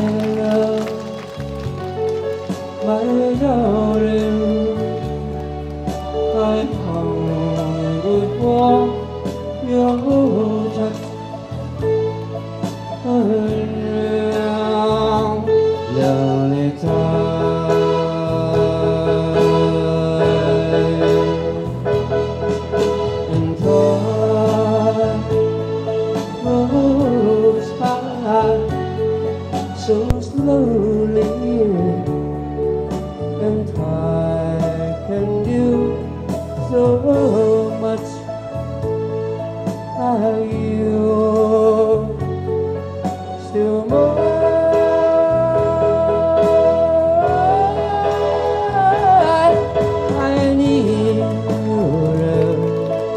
love, my darling, I'm hungry for your touch. Around lonely time, and time goes by so slowly, and I can do so much. Are you still more? I need your love.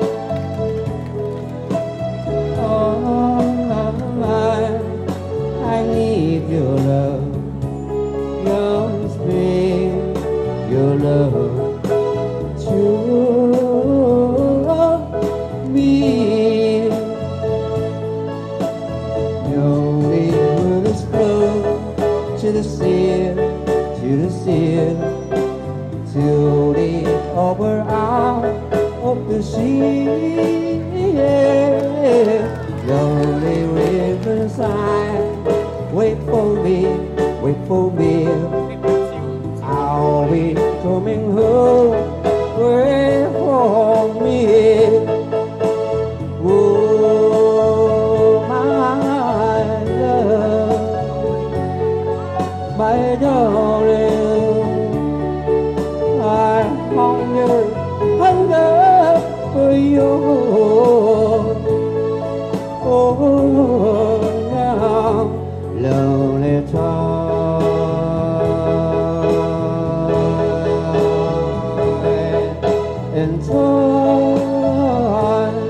Oh, I need your love. Your spirit, your love to me. Only when it's flow to the sea, to the upper arm of the sea. Lonely riverside, wait for me, I'll be coming home, wait for me. Oh, my love, my darling, I hunger for you. Oh, now lonely time, and time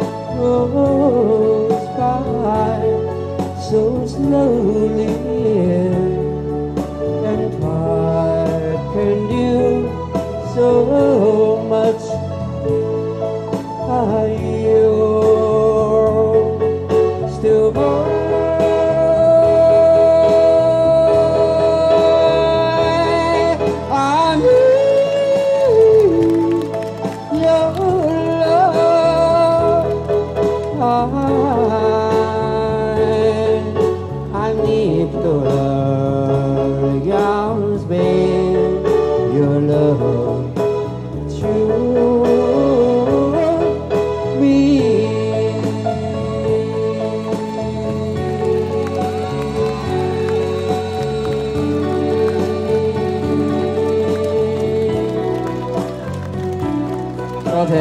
goes by so slowly, and I can do so much. Are you still more? I need your love. I need your love, yours, babe, your love to me.多謝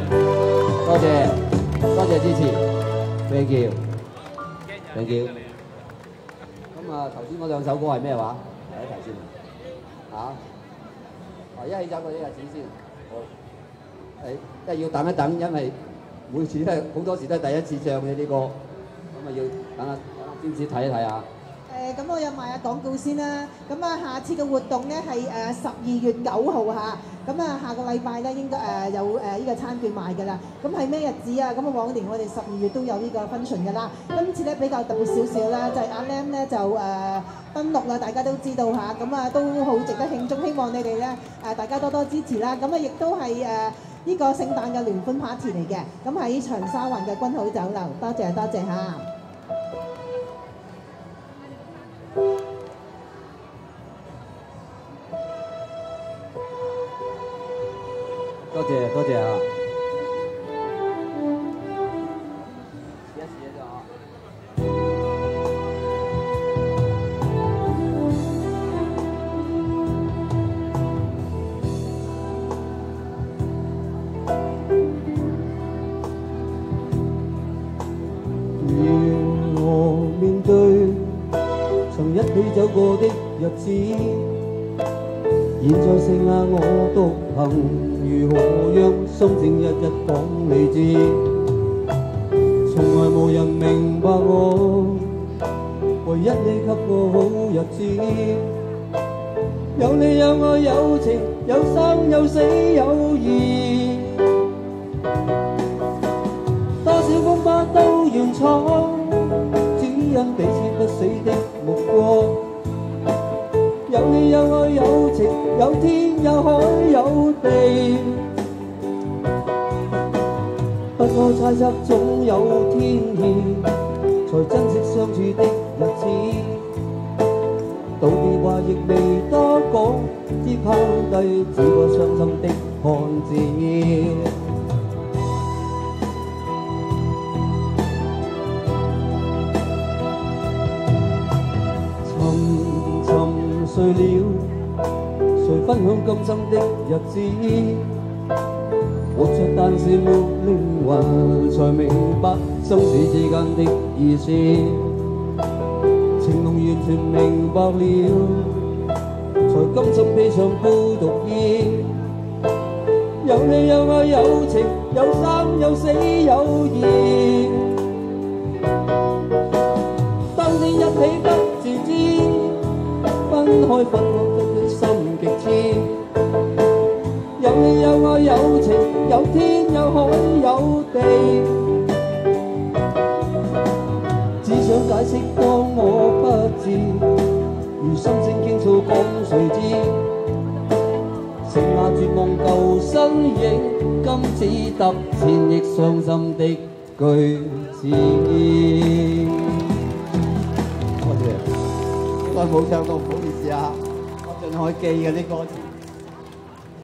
支持 ，thank you。咁啊，頭先嗰兩首歌係咩話？睇一睇先啊！一起走過呢個紙先，好。即係要等一等，因為每次都係好多時都係第一次唱嘅啲歌，咁啊要等下詹子睇一睇啊。 咁我又賣下廣告先啦。咁啊，下次嘅活動咧係12月9號嚇。咁啊，下個禮拜咧應該有呢個餐券賣㗎啦。咁係咩日子啊？咁啊，往年我哋12月都有呢個 function 㗎啦。今次咧比較特別少少啦，就係阿 Lam 咧就登陸啦，大家都知道嚇。咁啊，都好值得慶祝，希望你哋咧大家多多支持啦。咁啊，亦都係呢個聖誕嘅聯歡 party 嚟嘅。咁喺長沙灣嘅君好酒樓，多謝嚇。 多謝啊！試一試啫啊！要我面對曾一起走過的日子，現在剩下我獨行。如何讓心情日日講理智？從來無人明白我，唯一你給我好日子。有你有我有情，有生有死有義。多少風波都願闖，只因彼此不死的目光。 你有愛有情，有天有海有地。不可猜測，總有天意，才珍惜相處的日子。道別話亦未多講，只拋低這個傷心的漢子。沉睡了，誰分享今生的日子？活着但是沒靈魂，才明白生死之間的意思。情濃完全明白了，才甘心披上孤獨衣。有你有愛有情，有生有死有義。當天一起不自知，分開分開心極痴。有你有愛有情，有天有海有地。只想解釋當我不智，如心聲傾訴講誰知？剩下絕望舊身影，今只得千億傷心的句子。 多謝，應該冇唱到，唔好意思啊，我盡可以記嘅啲歌詞。